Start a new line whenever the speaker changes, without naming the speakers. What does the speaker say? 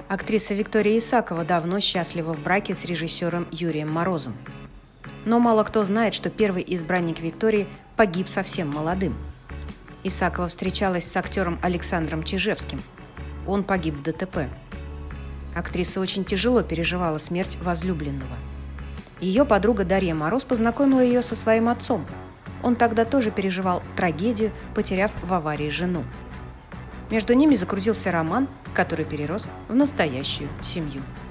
Актриса Виктория Исакова давно счастлива в браке с режиссером Юрием Морозом. Но мало кто знает, что первый избранник Виктории погиб совсем молодым. Исакова встречалась с актером Александром Чижевским. Он погиб в ДТП. Актриса очень тяжело переживала смерть возлюбленного. Ее подруга Дарья Мороз познакомила ее со своим отцом. Он тогда тоже переживал трагедию, потеряв в аварии жену. Между ними закрутился роман, который перерос в настоящую семью.